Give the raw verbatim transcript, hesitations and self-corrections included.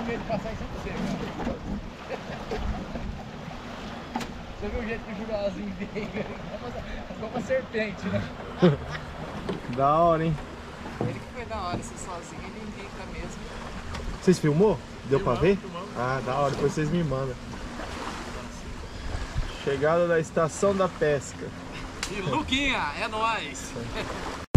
medo de passar em cima de você, cara. Você viu o jeito que o Juliazinho veio? Ficou uma serpente, né? Da hora, hein? Ele que foi da hora, você sozinho, ele indica mesmo. Vocês filmou? Deu Filmamos, pra ver? filmamos. Ah, da hora, depois vocês me mandam. Chegada da estação da pesca. E Luquinha, é nóis!